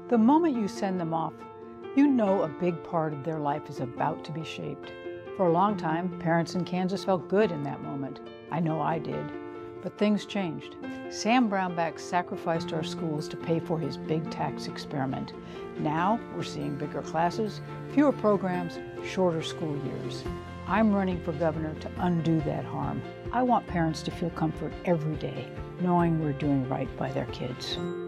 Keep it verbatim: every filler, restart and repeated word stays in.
The moment you send them off, you know a big part of their life is about to be shaped. For a long time, parents in Kansas felt good in that moment. I know I did. But things changed. Sam Brownback sacrificed our schools to pay for his big tax experiment. Now we're seeing bigger classes, fewer programs, shorter school years. I'm running for governor to undo that harm. I want parents to feel comfort every day, knowing we're doing right by their kids.